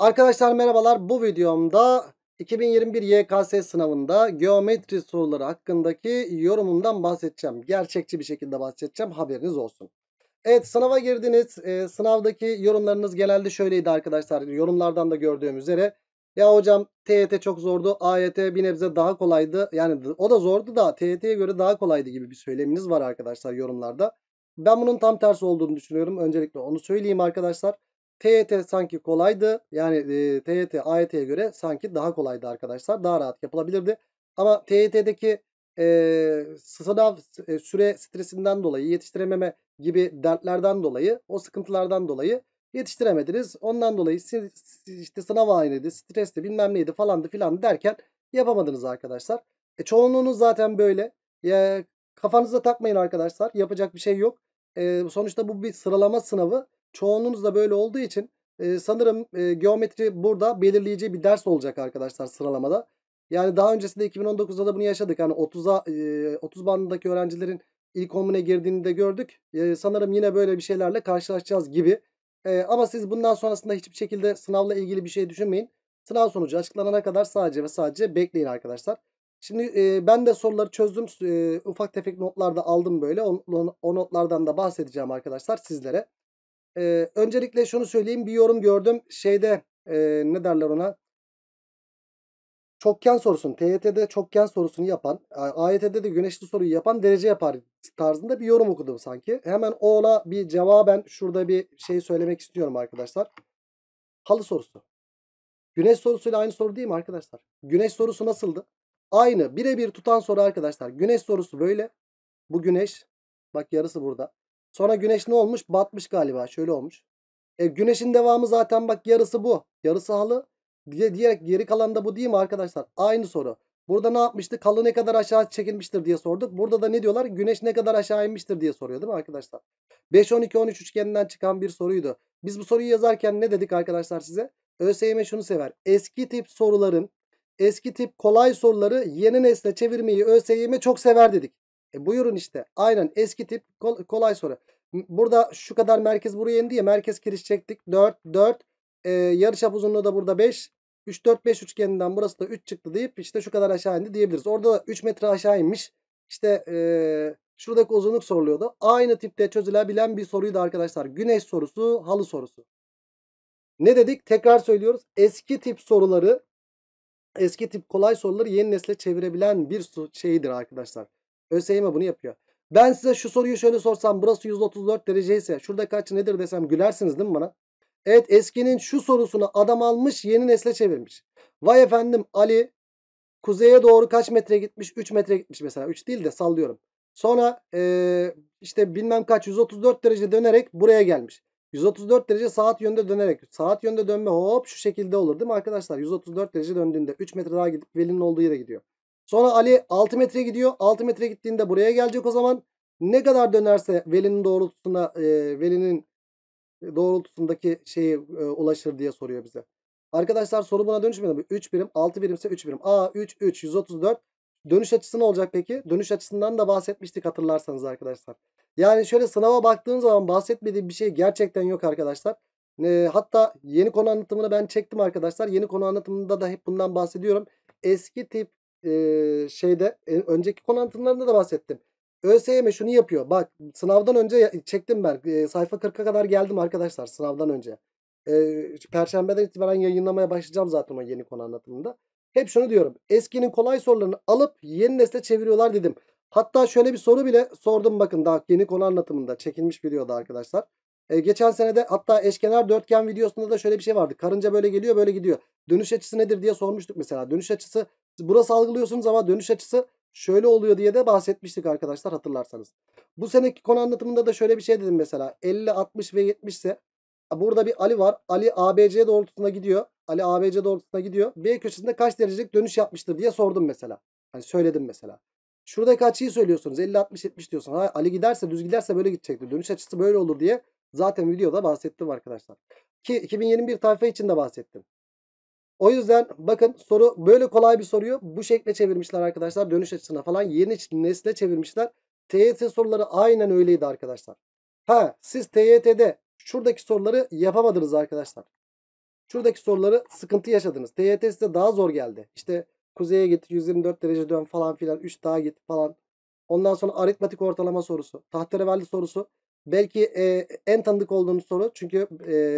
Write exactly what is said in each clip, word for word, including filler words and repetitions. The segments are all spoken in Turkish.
Arkadaşlar merhabalar. Bu videomda iki bin yirmi bir Y K S sınavında geometri soruları hakkındaki yorumumdan bahsedeceğim. Gerçekçi bir şekilde bahsedeceğim. Haberiniz olsun. Evet, sınava girdiniz. Ee, sınavdaki yorumlarınız genelde şöyleydi arkadaşlar. Yorumlardan da gördüğüm üzere. Ya hocam T Y T çok zordu. A Y T bir nebze daha kolaydı. Yani o da zordu da T Y T'ye göre daha kolaydı gibi bir söyleminiz var arkadaşlar yorumlarda. Ben bunun tam tersi olduğunu düşünüyorum. Öncelikle onu söyleyeyim arkadaşlar. T Y T sanki kolaydı. Yani e, T Y T A Y T'ye göre sanki daha kolaydı arkadaşlar. Daha rahat yapılabilirdi. Ama T Y T'deki e, sınav e, süre stresinden dolayı, yetiştirememe gibi dertlerden dolayı, o sıkıntılardan dolayı yetiştiremediniz. Ondan dolayı siz, siz işte sınav haliniydi, stresli bilmem neydi falandı filan derken yapamadınız arkadaşlar. E, çoğunluğunuz zaten böyle. Ya, kafanıza takmayın arkadaşlar. Yapacak bir şey yok. E, sonuçta bu bir sıralama sınavı. Çoğunluğunuz da böyle olduğu için e, sanırım e, geometri burada belirleyici bir ders olacak arkadaşlar sıralamada. Yani daha öncesinde iki bin on dokuzda da bunu yaşadık. Hani otuza e, otuz bandındaki öğrencilerin ilk on bine girdiğini de gördük. E, sanırım yine böyle bir şeylerle karşılaşacağız gibi. E, ama siz bundan sonrasında hiçbir şekilde sınavla ilgili bir şey düşünmeyin. Sınav sonucu açıklanana kadar sadece ve sadece bekleyin arkadaşlar. Şimdi e, ben de soruları çözdüm. E, ufak tefek notlar da aldım böyle. O, o notlardan da bahsedeceğim arkadaşlar sizlere. Ee, öncelikle şunu söyleyeyim. Bir yorum gördüm. Şeyde e, ne derler ona? Çokgen sorusunu, T Y T'de çokgen sorusunu yapan, A Y T'de de güneşli soruyu yapan derece yapar tarzında bir yorum okudum sanki. Hemen ona bir cevaben şurada bir şey söylemek istiyorum arkadaşlar. Halı sorusu. Güneş sorusuyla aynı soru değil mi arkadaşlar? Güneş sorusu nasıldı? Aynı, birebir tutan soru arkadaşlar. Güneş sorusu böyle. Bu güneş. Bak yarısı burada. Sonra güneş ne olmuş? Batmış galiba. Şöyle olmuş. E, güneşin devamı zaten bak yarısı bu. Yarısı halı. Diye, diğer geri kalan da bu değil mi arkadaşlar? Aynı soru. Burada ne yapmıştık? Halı ne kadar aşağı çekilmiştir diye sorduk. Burada da ne diyorlar? Güneş ne kadar aşağı inmiştir diye soruyor değil mi arkadaşlar? beş, on iki, on üç üçgeninden çıkan bir soruydu. Biz bu soruyu yazarken ne dedik arkadaşlar size? ÖSYM şunu sever. Eski tip soruların, eski tip kolay soruları yeni nesle çevirmeyi ÖSYM çok sever dedik. E buyurun işte. Aynen eski tip kol kolay soru. Burada şu kadar merkez buraya indi ya. Merkez kiriş çektik. dört, dört. E, yarıçap uzunluğu da burada beş. üç, dört, beş üçgeninden burası da üç çıktı deyip işte şu kadar aşağı indi diyebiliriz. Orada da üç metre aşağı inmiş. İşte e, şuradaki uzunluk soruluyordu. Aynı tipte çözülebilen bir soruydu arkadaşlar. Güneş sorusu, halı sorusu. Ne dedik? Tekrar söylüyoruz. Eski tip soruları, eski tip kolay soruları yeni nesle çevirebilen bir şeydir arkadaşlar. ÖSYM bunu yapıyor. Ben size şu soruyu şöyle sorsam, burası yüz otuz dört derece ise şurada kaç nedir desem gülersiniz değil mi bana? Evet, eskinin şu sorusunu adam almış yeni nesle çevirmiş. Vay efendim, Ali kuzeye doğru kaç metre gitmiş? üç metre gitmiş mesela. üç değil de sallıyorum. Sonra ee, işte bilmem kaç yüz otuz dört derece dönerek buraya gelmiş. yüz otuz dört derece saat yönde dönerek. Saat yönde dönme hop şu şekilde olur değil mi arkadaşlar? yüz otuz dört derece döndüğünde üç metre daha gidip Veli'nin olduğu yere gidiyor. Sonra Ali altı metre gidiyor. altı metre gittiğinde buraya gelecek o zaman. Ne kadar dönerse Veli'nin doğrultusuna e, Veli'nin doğrultusundaki şeyi e, ulaşır diye soruyor bize. Arkadaşlar soru buna dönüşmedi mi? üç birim, altı birimse üç birim. A, üç, üç, yüz otuz dört. Dönüş açısı ne olacak peki? Dönüş açısından da bahsetmiştik hatırlarsanız arkadaşlar. Yani şöyle sınava baktığın zaman bahsetmediğim bir şey gerçekten yok arkadaşlar. E, hatta yeni konu anlatımını ben çektim arkadaşlar. Yeni konu anlatımında da hep bundan bahsediyorum. Eski tip e, şeyde e, önceki konu anlatımlarında da bahsettim. ÖSYM şunu yapıyor. Bak sınavdan önce çektim ben. E, sayfa kırka kadar geldim arkadaşlar sınavdan önce. E, Perşembeden itibaren yayınlamaya başlayacağım zaten o yeni konu anlatımında. Hep şunu diyorum. Eskinin kolay sorularını alıp yeni nesle çeviriyorlar dedim. Hatta şöyle bir soru bile sordum bakın daha yeni konu anlatımında. Çekilmiş videoda arkadaşlar. E, geçen senede hatta eşkenar dörtgen videosunda da şöyle bir şey vardı. Karınca böyle geliyor böyle gidiyor. Dönüş açısı nedir diye sormuştuk mesela. Dönüş açısı burası algılıyorsunuz ama dönüş açısı şöyle oluyor diye de bahsetmiştik arkadaşlar hatırlarsanız. Bu seneki konu anlatımında da şöyle bir şey dedim mesela. elli, altmış ve yetmiş ise burada bir Ali var. Ali A B C doğrultusuna gidiyor. Ali A B C doğrultusuna gidiyor. B köşesinde kaç derecelik dönüş yapmıştır diye sordum mesela. Hani söyledim mesela. Şuradaki açıyı söylüyorsunuz. elli, altmış, yetmiş diyorsunuz. Ha, Ali giderse düz giderse böyle gidecektir. Dönüş açısı böyle olur diye zaten videoda bahsettim arkadaşlar. Ki iki bin yirmi bir tayfa için de bahsettim. O yüzden bakın soru böyle kolay bir soruyu bu şekle çevirmişler arkadaşlar. Dönüş açısına falan yeni nesle çevirmişler. T Y T soruları aynen öyleydi arkadaşlar. Ha siz T Y T'de şuradaki soruları yapamadınız arkadaşlar. Şuradaki soruları sıkıntı yaşadınız. T Y T size daha zor geldi. İşte kuzeye git, yüz yirmi dört derece dön falan filan, üç daha git falan. Ondan sonra aritmetik ortalama sorusu, tahterevalli sorusu. Belki e, en tanıdık olduğunuz soru. Çünkü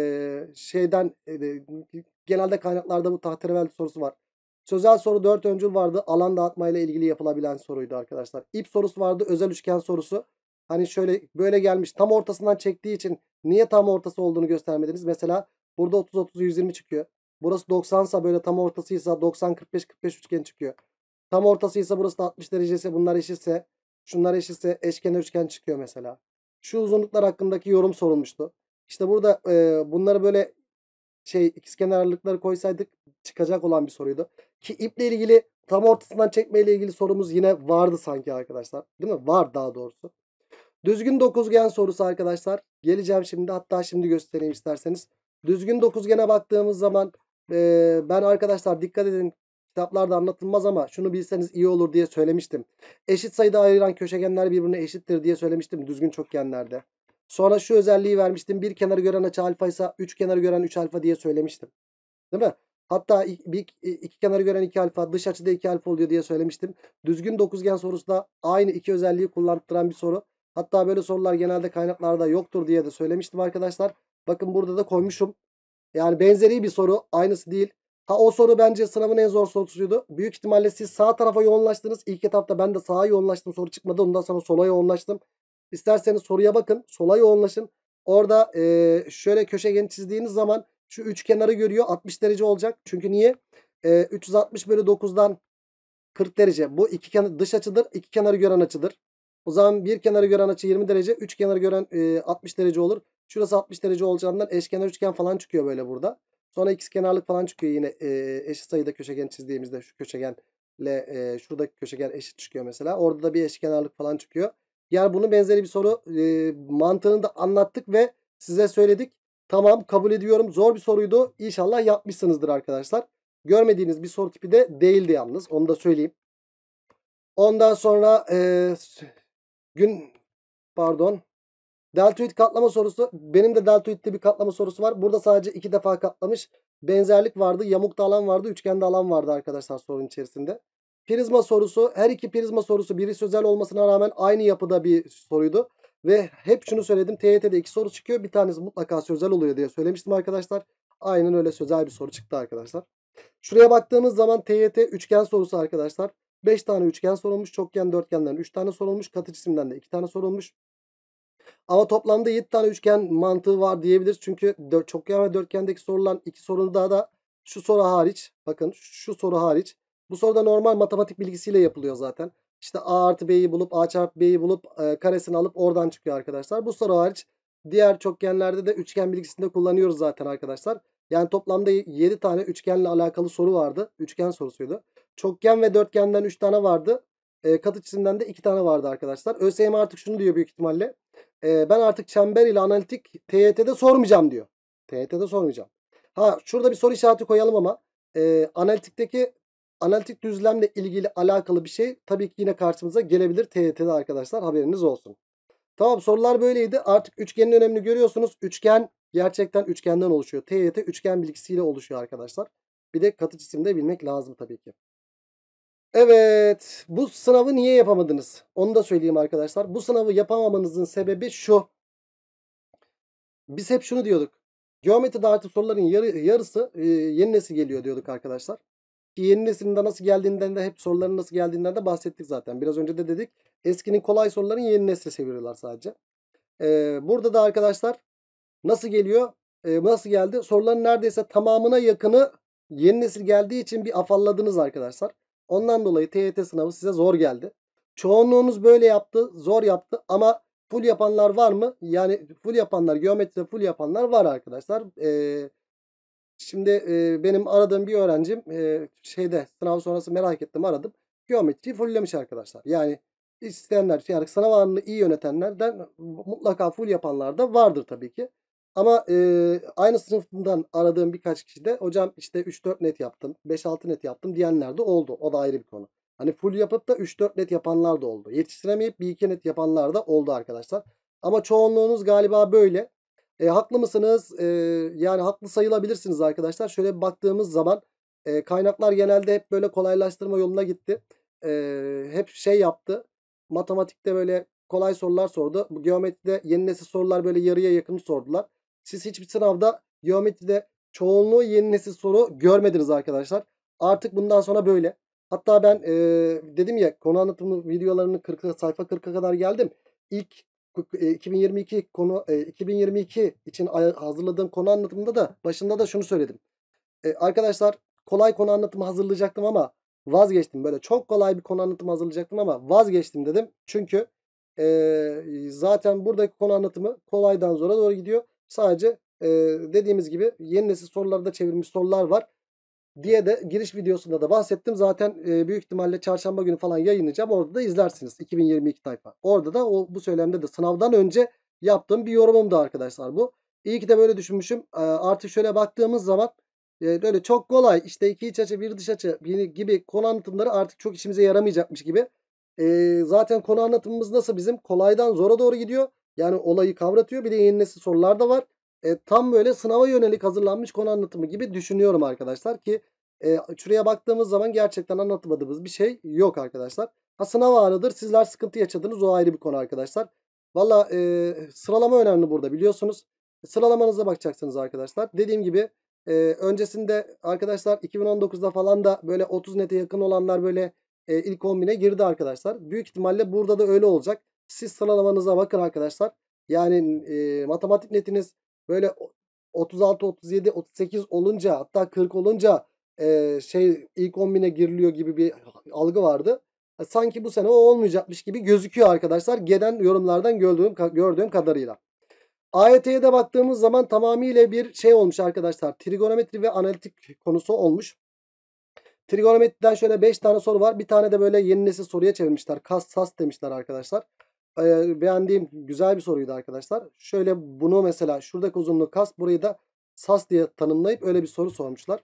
e, şeyden e, genelde kaynaklarda bu tahterevalli sorusu var. Sözel soru dört öncül vardı. Alan dağıtmayla ilgili yapılabilen soruydu arkadaşlar. İp sorusu vardı. Özel üçgen sorusu. Hani şöyle böyle gelmiş. Tam ortasından çektiği için niye tam ortası olduğunu göstermediniz? Mesela burada otuz otuz yüz yirmi çıkıyor. Burası doksan ise böyle tam ortasıysa doksan kırk beş kırk beş üçgen çıkıyor. Tam ortasıysa burası da altmış derece ise bunlar eşitse şunlar eşitse eşkenar üçgen çıkıyor mesela. Şu uzunluklar hakkındaki yorum sorulmuştu. İşte burada e, bunları böyle şey ikizkenarlıkları koysaydık çıkacak olan bir soruydu. Ki iple ilgili tam ortasından çekme ile ilgili sorumuz yine vardı sanki arkadaşlar. Değil mi? Var daha doğrusu. Düzgün dokuzgen sorusu arkadaşlar. Geleceğim şimdi. Hatta şimdi göstereyim isterseniz. Düzgün dokuzgene baktığımız zaman e, ben arkadaşlar dikkat edin. Kitaplarda anlatılmaz ama şunu bilseniz iyi olur diye söylemiştim. Eşit sayıda ayıran köşegenler birbirine eşittir diye söylemiştim düzgün çokgenlerde. Sonra şu özelliği vermiştim. Bir kenarı gören açı alfa ise üç kenarı gören üç alfa diye söylemiştim. Değil mi? Hatta bir, iki kenarı gören iki alfa, dış açıda iki alfa oluyor diye söylemiştim. Düzgün dokuzgen sorusu da aynı iki özelliği kullandıran bir soru. Hatta böyle sorular genelde kaynaklarda yoktur diye de söylemiştim arkadaşlar. Bakın burada da koymuşum. Yani benzeri bir soru. Aynısı değil. Ha o soru bence sınavın en zor sorusuydu. Büyük ihtimalle siz sağ tarafa yoğunlaştınız. İlk etapta ben de sağa yoğunlaştım. Soru çıkmadı. Ondan sonra sola yoğunlaştım. İsterseniz soruya bakın. Sola yoğunlaşın. Orada e, şöyle köşegeni çizdiğiniz zaman şu üç kenarı görüyor. altmış derece olacak. Çünkü niye? E, üç yüz altmış bölü dokuzdan kırk derece. Bu iki kenar dış açıdır. İki kenarı gören açıdır. O zaman bir kenarı gören açı yirmi derece. Üç kenarı gören e, altmış derece olur. Şurası altmış derece olacağından eşkenar üçgen falan çıkıyor böyle burada. Sonra ikizkenarlık falan çıkıyor yine e, eşit sayıda köşegen çizdiğimizde şu köşegenle e, şuradaki köşegen eşit çıkıyor mesela. Orada da bir eşkenarlık falan çıkıyor. Yani bunun benzeri bir soru e, mantığını da anlattık ve size söyledik. Tamam kabul ediyorum. Zor bir soruydu. İnşallah yapmışsınızdır arkadaşlar. Görmediğiniz bir soru tipi de değildi yalnız. Onu da söyleyeyim. Ondan sonra e, gün pardon. Deltoid katlama sorusu. Benim de deltoid'de bir katlama sorusu var. Burada sadece iki defa katlamış. Benzerlik vardı. Yamukta alan vardı. Üçgende alan vardı arkadaşlar sorunun içerisinde. Prizma sorusu. Her iki prizma sorusu biri sözel olmasına rağmen aynı yapıda bir soruydu. Ve hep şunu söyledim. T Y T'de iki soru çıkıyor. Bir tanesi mutlaka sözel oluyor diye söylemiştim arkadaşlar. Aynen öyle sözel bir soru çıktı arkadaşlar. Şuraya baktığımız zaman T Y T üçgen sorusu arkadaşlar. beş tane üçgen sorulmuş. Çokgen dörtgenden üç tane sorulmuş. Katı cisimden de iki tane sorulmuş. Ama toplamda yedi tane üçgen mantığı var diyebiliriz. Çünkü çokgen ve dörtgendeki sorulan iki sorunun daha da şu soru hariç. Bakın şu soru hariç. Bu soruda normal matematik bilgisiyle yapılıyor zaten. İşte A artı B'yi bulup A çarpı B'yi bulup e, karesini alıp oradan çıkıyor arkadaşlar. Bu soru hariç diğer çokgenlerde de üçgen bilgisinde kullanıyoruz zaten arkadaşlar. Yani toplamda yedi tane üçgenle alakalı soru vardı. Üçgen sorusuydu. Çokgen ve dörtgenden üç tane vardı. E, katı cisimden de iki tane vardı arkadaşlar. ÖSYM artık şunu diyor büyük ihtimalle. E, ben artık çember ile analitik T Y T'de sormayacağım diyor. T Y T'de sormayacağım. Ha şurada bir soru işareti koyalım ama e, analitikteki analitik düzlemle ilgili alakalı bir şey tabii ki yine karşımıza gelebilir T Y T'de arkadaşlar, haberiniz olsun. Tamam, sorular böyleydi. Artık üçgenin önemini görüyorsunuz. Üçgen gerçekten üçgenden oluşuyor. T Y T üçgen bilgisiyle oluşuyor arkadaşlar. Bir de katı cisimde bilmek lazım tabii ki. Evet, bu sınavı niye yapamadınız? Onu da söyleyeyim arkadaşlar. Bu sınavı yapamamanızın sebebi şu. Biz hep şunu diyorduk. Geometride artık soruların yarı, yarısı e, yeni nesil geliyor diyorduk arkadaşlar. Ki yeni neslinde nasıl geldiğinden de hep soruların nasıl geldiğinden de bahsettik zaten. Biraz önce de dedik. Eskinin kolay soruların yeni nesle çeviriyorlar sadece. Ee, burada da arkadaşlar nasıl geliyor? Ee, nasıl geldi? Soruların neredeyse tamamına yakını yeni nesil geldiği için bir afalladınız arkadaşlar. Ondan dolayı T Y T sınavı size zor geldi. Çoğunluğunuz böyle yaptı, zor yaptı ama full yapanlar var mı? Yani full yapanlar, geometride full yapanlar var arkadaşlar. Ee, şimdi e, benim aradığım bir öğrencim e, şeyde sınav sonrası merak ettim, aradım. Geometriyi fulllemiş arkadaşlar. Yani isteyenler, yani sınav anını iyi yönetenlerden mutlaka full yapanlar da vardır tabii ki. Ama e, aynı sınıfından aradığım birkaç kişi de hocam işte üç dört net yaptım, beş altı net yaptım diyenler de oldu. O da ayrı bir konu. Hani full yapıp da üç dört net yapanlar da oldu. Yetiştiremeyip bir iki net yapanlar da oldu arkadaşlar. Ama çoğunluğunuz galiba böyle. E, haklı mısınız? E, yani haklı sayılabilirsiniz arkadaşlar. Şöyle bir baktığımız zaman e, kaynaklar genelde hep böyle kolaylaştırma yoluna gitti. E, hep şey yaptı. Matematikte böyle kolay sorular sordu. Bu geometride yeni nesil sorular böyle yarıya yakın sordular. Siz hiçbir sınavda geometride çoğunluğu yeni nesil soru görmediniz arkadaşlar. Artık bundan sonra böyle. Hatta ben e, dedim ya konu anlatımı videolarının kırka, sayfa kırka kadar geldim. İlk e, iki bin yirmi iki konu e, iki bin yirmi iki için ay- hazırladığım konu anlatımında da başında da şunu söyledim. E, arkadaşlar kolay konu anlatımı hazırlayacaktım ama vazgeçtim. Böyle çok kolay bir konu anlatımı hazırlayacaktım ama vazgeçtim dedim. Çünkü e, zaten buradaki konu anlatımı kolaydan zora doğru gidiyor. Sadece e, dediğimiz gibi yeni nesil sorularda çevrilmiş sorular var diye de giriş videosunda da bahsettim. Zaten e, büyük ihtimalle çarşamba günü falan yayınlayacağım. Orada da izlersiniz iki bin yirmi iki tayfa. Orada da o bu söylemde de sınavdan önce yaptığım bir yorumum da arkadaşlar bu. İyi ki de böyle düşünmüşüm. E, artık şöyle baktığımız zaman e, böyle çok kolay işte iki iç açı bir dış açı gibi konu anlatımları artık çok işimize yaramayacakmış gibi. E, zaten konu anlatımımız nasıl bizim? Kolaydan zora doğru gidiyor. Yani olayı kavratıyor. Bir de yeni nesil sorular da var. E, tam böyle sınava yönelik hazırlanmış konu anlatımı gibi düşünüyorum arkadaşlar ki e, şuraya baktığımız zaman gerçekten anlatmadığımız bir şey yok arkadaşlar. Ha sınav anıdır. Sizler sıkıntı yaşadınız. O ayrı bir konu arkadaşlar. Valla e, sıralama önemli burada biliyorsunuz. Sıralamanıza bakacaksınız arkadaşlar. Dediğim gibi e, öncesinde arkadaşlar iki bin on dokuzda falan da böyle otuz nete yakın olanlar böyle e, ilk on bine girdi arkadaşlar. Büyük ihtimalle burada da öyle olacak. Siz sıralamanıza bakın arkadaşlar. Yani e, matematik netiniz böyle otuz altı, otuz yedi, otuz sekiz olunca hatta kırk olunca e, şey ilk on bine giriliyor gibi bir algı vardı. E, Sanki bu sene o olmayacakmış gibi gözüküyor arkadaşlar. Gelen yorumlardan gördüğüm, gördüğüm kadarıyla. A Y T'ye de baktığımız zaman tamamıyla bir şey olmuş arkadaşlar. Trigonometri ve analitik konusu olmuş. Trigonometriden şöyle beş tane soru var. Bir tane de böyle yeni nesil soruya çevirmişler. Kas sas demişler arkadaşlar. Ee, beğendiğim güzel bir soruydu arkadaşlar. Şöyle bunu mesela şuradaki uzunluğu kas burayı da sas diye tanımlayıp öyle bir soru sormuşlar.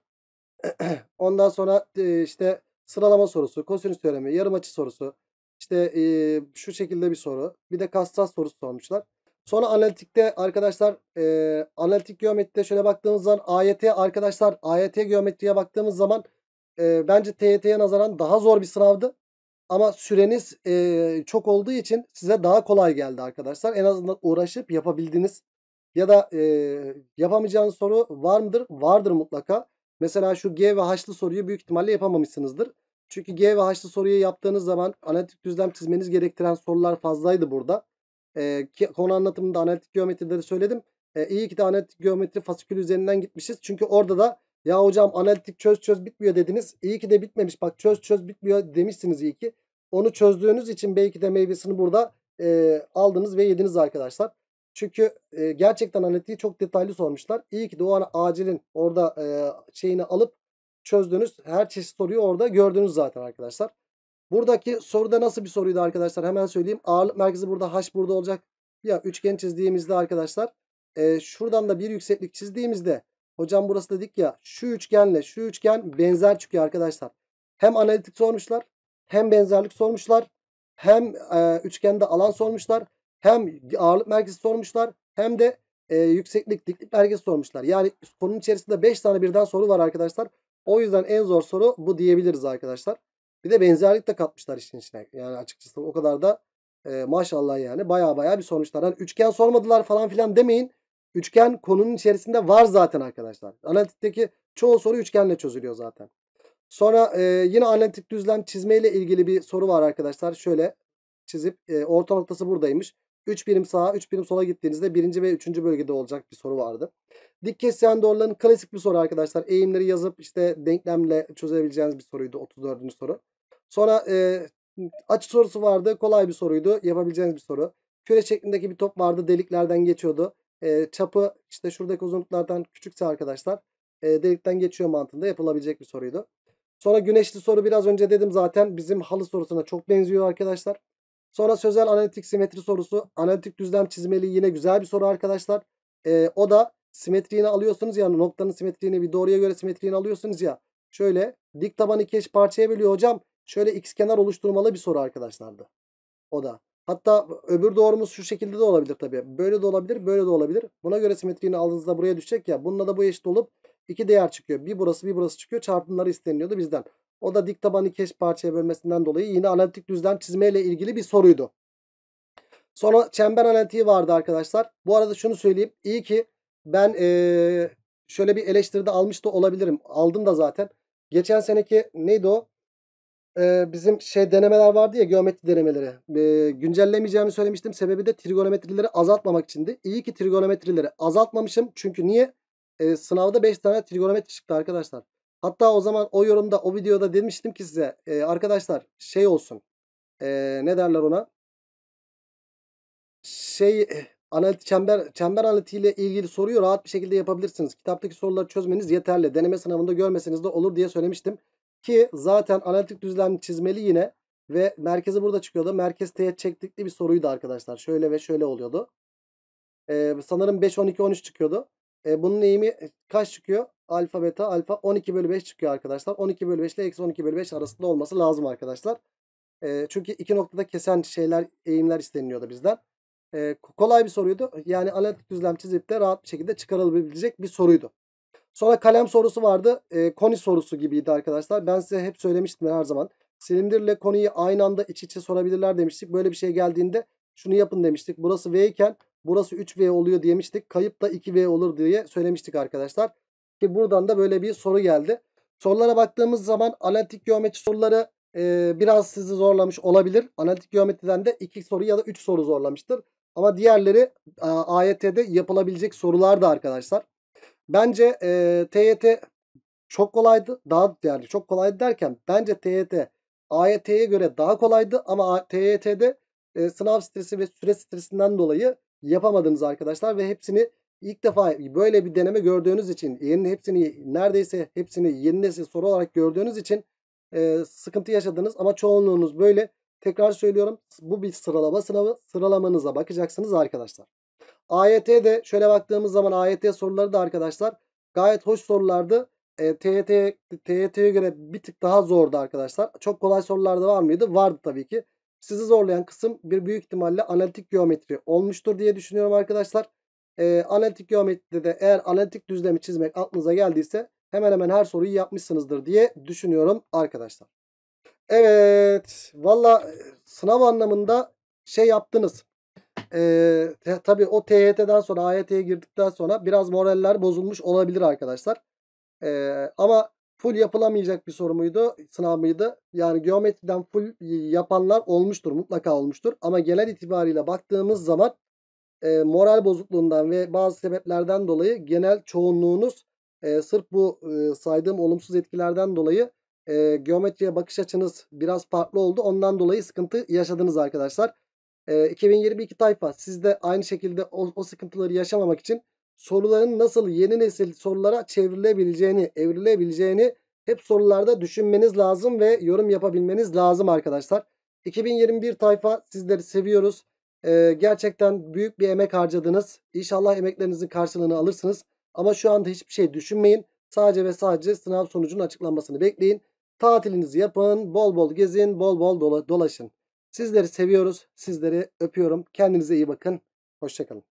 Ondan sonra e, işte sıralama sorusu, kosinüs teoremi, yarım açı sorusu. İşte e, şu şekilde bir soru. Bir de katsas sorusu sormuşlar. Sonra analitikte arkadaşlar e, analitik geometride şöyle baktığımız zaman A Y T arkadaşlar A Y T geometriye baktığımız zaman e, bence T Y T'ye nazaran daha zor bir sınavdı. Ama süreniz e, çok olduğu için size daha kolay geldi arkadaşlar. En azından uğraşıp yapabildiniz. Ya da e, yapamayacağınız soru var mıdır? Vardır mutlaka. Mesela şu G ve H'lı soruyu büyük ihtimalle yapamamışsınızdır. Çünkü G ve H'lı soruyu yaptığınız zaman analitik düzlem çizmeniz gerektiren sorular fazlaydı burada. E, ki, konu anlatımında analitik geometride de söyledim. E, iyi ki de analitik geometri fasikül üzerinden gitmişiz. Çünkü orada da ya hocam analitik çöz çöz bitmiyor dediniz. İyi ki de bitmemiş. Bak çöz çöz bitmiyor demişsiniz iyi ki. Onu çözdüğünüz için belki de meyvesini burada e, aldınız ve yediniz arkadaşlar. Çünkü e, gerçekten analitiği çok detaylı sormuşlar. İyi ki de o an acilin orada e, şeyini alıp çözdüğünüz her çeşit soruyu orada gördünüz zaten arkadaşlar. Buradaki soruda nasıl bir soruydu arkadaşlar? Hemen söyleyeyim. Ağırlık merkezi burada H burada olacak. Ya üçgen çizdiğimizde arkadaşlar e, şuradan da bir yükseklik çizdiğimizde hocam burası dedik ya şu üçgenle şu üçgen benzer çıkıyor arkadaşlar. Hem analitik sormuşlar hem benzerlik sormuşlar hem e, üçgende alan sormuşlar hem ağırlık merkezi sormuşlar hem de e, yükseklik diklik merkezi sormuşlar. Yani konunun içerisinde beş tane birden soru var arkadaşlar. O yüzden en zor soru bu diyebiliriz arkadaşlar. Bir de benzerlik de katmışlar işin içine. Yani açıkçası o kadar da e, maşallah yani baya baya bir sormuşlar. Hani üçgen sormadılar falan filan demeyin. Üçgen konunun içerisinde var zaten arkadaşlar. Analitikteki çoğu soru üçgenle çözülüyor zaten. Sonra e, yine analitik düzlem çizmeyle ilgili bir soru var arkadaşlar. Şöyle çizip e, orta noktası buradaymış. üç birim sağa üç birim sola gittiğinizde birinci ve üçüncü bölgede olacak bir soru vardı. Dik kesişen doğruların klasik bir soru arkadaşlar. Eğimleri yazıp işte denklemle çözebileceğiniz bir soruydu. otuz dördüncü soru. Sonra e, açı sorusu vardı. Kolay bir soruydu. Yapabileceğiniz bir soru. Küre şeklindeki bir top vardı. Deliklerden geçiyordu. E, çapı işte şuradaki uzunluklardan küçükse arkadaşlar e, delikten geçiyor mantığında yapılabilecek bir soruydu. Sonra güneşli soru biraz önce dedim zaten bizim halı sorusuna çok benziyor arkadaşlar. Sonra sözel analitik simetri sorusu. Analitik düzlem çizmeli yine güzel bir soru arkadaşlar. E, o da simetriğini alıyorsunuz ya noktanın simetriğini bir doğruya göre simetriğini alıyorsunuz ya. Şöyle dik taban iki eş parçaya bölüyor hocam. Şöyle x kenar oluşturmalı bir soru arkadaşlardı. O da. Hatta öbür doğrumuz şu şekilde de olabilir tabii. Böyle de olabilir, böyle de olabilir. Buna göre simetriğini aldığınızda buraya düşecek ya. Bununla da bu eşit olup iki değer çıkıyor. Bir burası bir burası çıkıyor. Çarpımları isteniliyordu bizden. O da dik tabanı iki eşit parçaya bölmesinden dolayı yine analitik düzlem çizmeyle ilgili bir soruydu. Sonra çember analitiği vardı arkadaşlar. Bu arada şunu söyleyeyim. İyi ki ben ee, şöyle bir eleştiride almış da olabilirim. Aldım da zaten. Geçen seneki neydi o? Ee, bizim şey denemeler vardı ya, geometri denemeleri. Ee, güncellemeyeceğimi söylemiştim. Sebebi de trigonometrileri azaltmamak içindi. İyi ki trigonometrileri azaltmamışım. Çünkü niye? Ee, sınavda beş tane trigonometri çıktı arkadaşlar. Hatta o zaman o yorumda, o videoda demiştim ki size e, arkadaşlar şey olsun. E, ne derler ona? Şey analitik çember çember analitiğiyle ilgili soruyu rahat bir şekilde yapabilirsiniz. Kitaptaki soruları çözmeniz yeterli. Deneme sınavında görmeseniz de olur diye söylemiştim. Ki zaten analitik düzlem çizmeli yine ve merkezi burada çıkıyordu. Merkez teğet çektikli bir soruydu arkadaşlar. Şöyle ve şöyle oluyordu. Ee, sanırım beş, on iki, on üç çıkıyordu. Ee, bunun eğimi kaç çıkıyor? Alfa beta alfa on iki bölü beş çıkıyor arkadaşlar. on iki bölü beş ile eksi on iki bölü beş arasında olması lazım arkadaşlar. Ee, çünkü iki noktada kesen şeyler, eğimler isteniliyordu bizden. Ee, kolay bir soruydu. Yani analitik düzlem çizip de rahat bir şekilde çıkarılabilecek bir soruydu. Sonra kalem sorusu vardı. E, koni sorusu gibiydi arkadaşlar. Ben size hep söylemiştim her zaman. Silindirle koniyi aynı anda iç içe sorabilirler demiştik. Böyle bir şey geldiğinde şunu yapın demiştik. Burası V iken burası üç V oluyor demiştik. Kayıp da iki V olur diye söylemiştik arkadaşlar. Ki buradan da böyle bir soru geldi. Sorulara baktığımız zaman analitik geometri soruları e, biraz sizi zorlamış olabilir. Analitik geometriden de iki soru ya da üç soru zorlamıştır. Ama diğerleri A Y T'de yapılabilecek sorulardı arkadaşlar. Bence e, T Y T çok kolaydı. Daha yani çok kolaydı derken bence T Y T A Y T'ye göre daha kolaydı ama T Y T'de e, sınav stresi ve süre stresinden dolayı yapamadınız arkadaşlar ve hepsini ilk defa böyle bir deneme gördüğünüz için, yeni hepsini neredeyse hepsini yeni nesil soru olarak gördüğünüz için e, sıkıntı yaşadınız ama çoğunluğunuz böyle. Tekrar söylüyorum, bu bir sıralama sınavı. Sıralamanıza bakacaksınız arkadaşlar. A Y T'de şöyle baktığımız zaman A Y T soruları da arkadaşlar gayet hoş sorulardı. E, T Y T, T Y T'ye göre bir tık daha zordu arkadaşlar. Çok kolay sorular da var mıydı? Vardı tabii ki. Sizi zorlayan kısım bir büyük ihtimalle analitik geometri olmuştur diye düşünüyorum arkadaşlar. E, analitik geometride de eğer analitik düzlemi çizmek aklınıza geldiyse hemen hemen her soruyu yapmışsınızdır diye düşünüyorum arkadaşlar. Evet. Valla sınav anlamında şey yaptınız. Ee, te- tabii o T Y T'den sonra A Y T'ye girdikten sonra biraz moraller bozulmuş olabilir arkadaşlar. Ee, ama full yapılamayacak bir soru muydu? Sınav mıydı? Yani geometriden full yapanlar olmuştur. Mutlaka olmuştur. Ama genel itibariyle baktığımız zaman e, moral bozukluğundan ve bazı sebeplerden dolayı genel çoğunluğunuz e, sırf bu e, saydığım olumsuz etkilerden dolayı e, geometriye bakış açınız biraz farklı oldu. Ondan dolayı sıkıntı yaşadınız arkadaşlar. E, iki bin yirmi iki tayfa siz de aynı şekilde o, o sıkıntıları yaşamamak için soruların nasıl yeni nesil sorulara çevrilebileceğini, evrilebileceğini hep sorularda düşünmeniz lazım ve yorum yapabilmeniz lazım arkadaşlar. iki bin yirmi bir tayfa sizleri seviyoruz. Ee, gerçekten büyük bir emek harcadınız. İnşallah emeklerinizin karşılığını alırsınız. Ama şu anda hiçbir şey düşünmeyin. Sadece ve sadece sınav sonucunun açıklanmasını bekleyin. Tatilinizi yapın, bol bol gezin, bol bol dola- dolaşın. Sizleri seviyoruz, sizleri öpüyorum. Kendinize iyi bakın. Hoşça kalın.